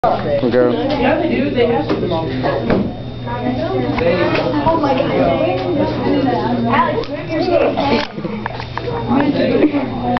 Okay. Yeah, they do. They have some. Oh my God.